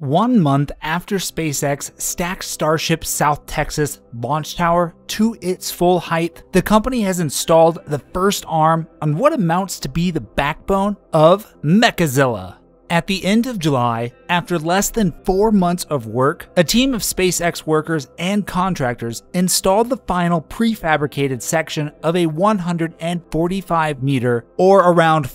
1 month after SpaceX stacked Starship's South Texas launch tower to its full height, the company has installed the first arm on what amounts to be the backbone of Mechazilla. At the end of July, after less than 4 months of work, a team of SpaceX workers and contractors installed the final prefabricated section of a 145-meter, or around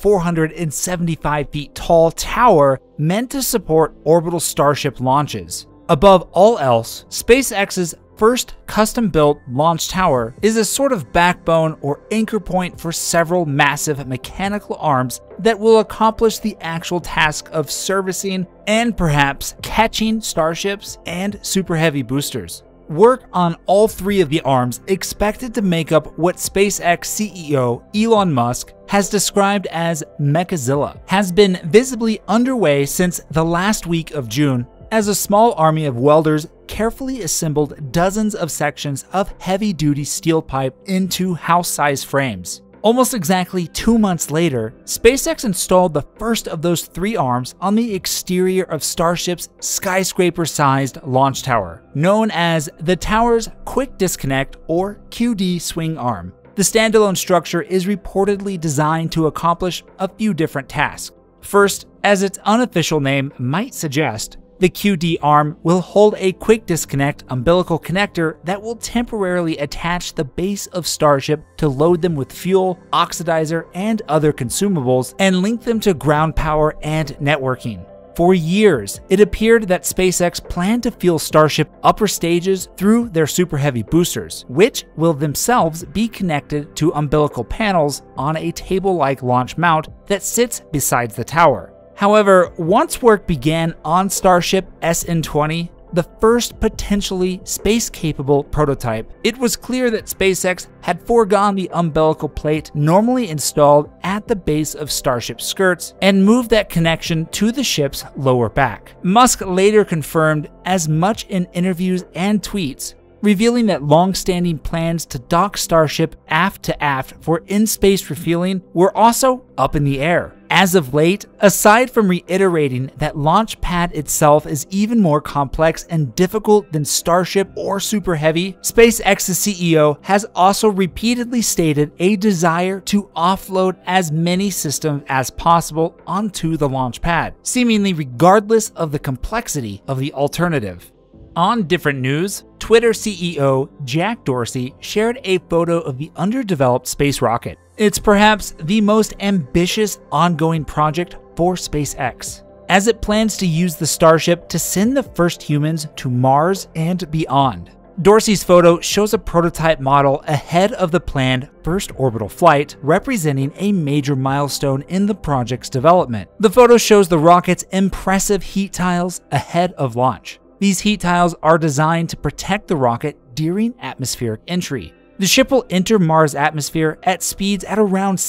475 feet tall tower meant to support orbital Starship launches. Above all else, SpaceX's first custom-built launch tower is a sort of backbone or anchor point for several massive mechanical arms that will accomplish the actual task of servicing and perhaps catching Starships and Super Heavy boosters. Work on all 3 of the arms, expected to make up what SpaceX CEO Elon Musk has described as Mechazilla, has been visibly underway since the last week of June, as a small army of welders carefully assembled dozens of sections of heavy-duty steel pipe into house-sized frames. Almost exactly 2 months later, SpaceX installed the first of those 3 arms on the exterior of Starship's skyscraper-sized launch tower, known as the tower's Quick Disconnect or QD swing arm. The standalone structure is reportedly designed to accomplish a few different tasks. First, as its unofficial name might suggest, the QD arm will hold a quick disconnect umbilical connector that will temporarily attach the base of Starship to load them with fuel, oxidizer, and other consumables, and link them to ground power and networking. For years, it appeared that SpaceX planned to fuel Starship upper stages through their Super Heavy boosters, which will themselves be connected to umbilical panels on a table-like launch mount that sits beside the tower. However, once work began on Starship SN20, the first potentially space-capable prototype, it was clear that SpaceX had foregone the umbilical plate normally installed at the base of Starship skirts and moved that connection to the ship's lower back. Musk later confirmed as much in interviews and tweets, revealing that long-standing plans to dock Starship aft to aft for in-space refueling were also up in the air. As of late, aside from reiterating that launch pad itself is even more complex and difficult than Starship or Super Heavy, SpaceX's CEO has also repeatedly stated a desire to offload as many systems as possible onto the launch pad, seemingly regardless of the complexity of the alternative. On different news, Twitter CEO Jack Dorsey shared a photo of the underdeveloped space rocket. It's perhaps the most ambitious ongoing project for SpaceX, as it plans to use the Starship to send the first humans to Mars and beyond. Dorsey's photo shows a prototype model ahead of the planned first orbital flight, representing a major milestone in the project's development. The photo shows the rocket's impressive heat tiles ahead of launch. These heat tiles are designed to protect the rocket during atmospheric entry. The ship will enter Mars' atmosphere at speeds at around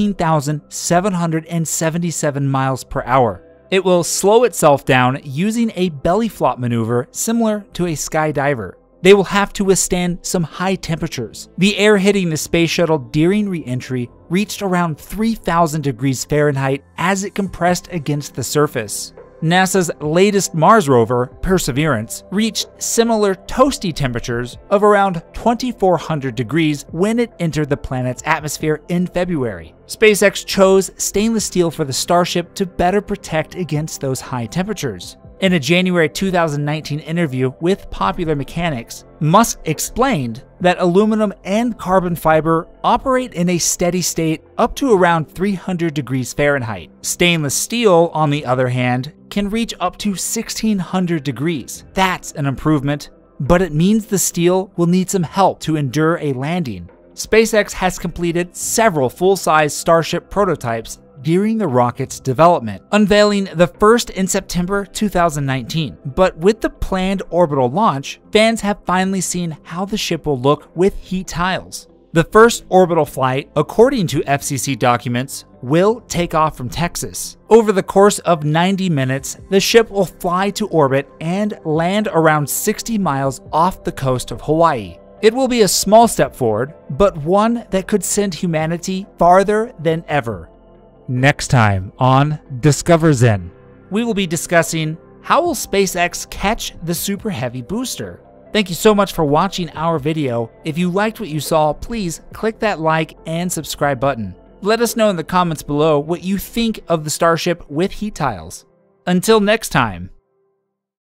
16,777 miles per hour. It will slow itself down using a belly flop maneuver similar to a skydiver. They will have to withstand some high temperatures. The air hitting the space shuttle during re-entry reached around 3,000 degrees Fahrenheit as it compressed against the surface. NASA's latest Mars rover, Perseverance, reached similar toasty temperatures of around 2,400 degrees when it entered the planet's atmosphere in February. SpaceX chose stainless steel for the Starship to better protect against those high temperatures. In a January 2019 interview with Popular Mechanics, Musk explained that aluminum and carbon fiber operate in a steady state up to around 300 degrees Fahrenheit. Stainless steel, on the other hand, can reach up to 1,600 degrees. That's an improvement, but it means the steel will need some help to endure a landing. SpaceX has completed several full-size Starship prototypes during the rocket's development, unveiling the first in September 2019. But with the planned orbital launch, fans have finally seen how the ship will look with heat tiles. The first orbital flight, according to FCC documents, will take off from Texas. Over the course of 90 minutes, the ship will fly to orbit and land around 60 miles off the coast of Hawaii. It will be a small step forward, but one that could send humanity farther than ever. Next time on Discover Zen, we will be discussing How will SpaceX catch the Super Heavy booster? Thank you so much for watching our video. If you liked what you saw, please click that like and subscribe button. Let us know in the comments below what you think of the Starship with heat tiles. Until next time.